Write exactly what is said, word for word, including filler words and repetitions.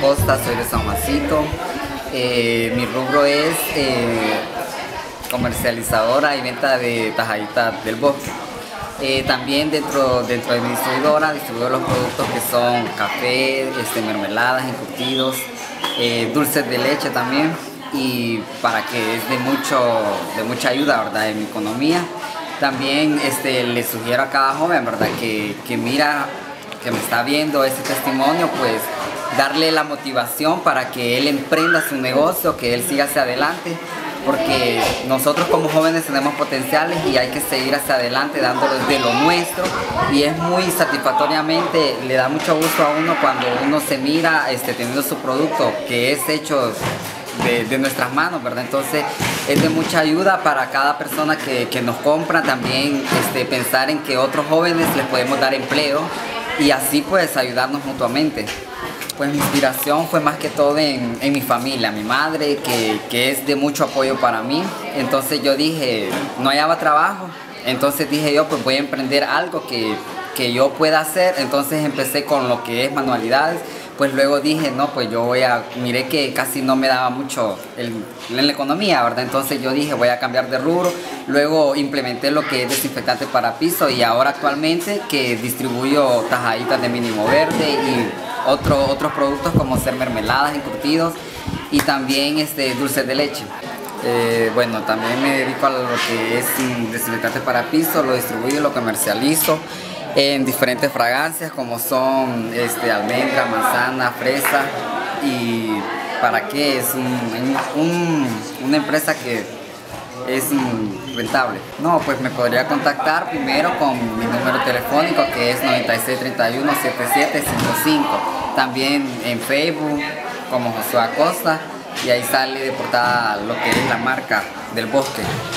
Acosta, soy de San Juancito. Eh, mi rubro es eh, comercializadora y venta de tajaditas del bosque. Eh, también dentro, dentro de mi distribuidora distribuyo los productos que son café, este, mermeladas, encurtidos, eh, dulces de leche también, y para que es de, mucho, de mucha ayuda, ¿verdad?, en mi economía. También este, le sugiero a cada joven, ¿verdad?, que, que mira, que me está viendo este testimonio, pues darle la motivación para que él emprenda su negocio, que él siga hacia adelante, porque nosotros como jóvenes tenemos potenciales y hay que seguir hacia adelante dándolo de lo nuestro, y es muy satisfactoriamente, le da mucho gusto a uno cuando uno se mira este, teniendo su producto que es hecho de, de nuestras manos, ¿verdad? Entonces es de mucha ayuda para cada persona que, que nos compra, también este, pensar en que otros jóvenes les podemos dar empleo y así pues ayudarnos mutuamente. Pues mi inspiración fue más que todo en, en mi familia, mi madre, que, que es de mucho apoyo para mí. Entonces yo dije, no hallaba trabajo, entonces dije yo, pues voy a emprender algo que, que yo pueda hacer. Entonces empecé con lo que es manualidades, pues luego dije, no, pues yo voy a, miré que casi no me daba mucho el, en la economía, ¿verdad? Entonces yo dije, voy a cambiar de rubro. Luego implementé lo que es desinfectante para piso y ahora actualmente que distribuyo tajaditas de mínimo verde y Otro, otros productos como ser mermeladas, encurtidos y también este, dulces de leche. Eh, bueno, también me dedico a lo que es desinfectante para piso, lo distribuyo y lo comercializo en diferentes fragancias como son este, almendra, manzana, fresa. ¿Y para qué? Es un, un, una empresa que es rentable. No, pues me podría contactar primero con mi número telefónico, que es noventa y seis, treinta y uno, setenta y siete cincuenta y cinco. También en Facebook como Josué Acosta, y ahí sale de portada lo que es la marca del bosque.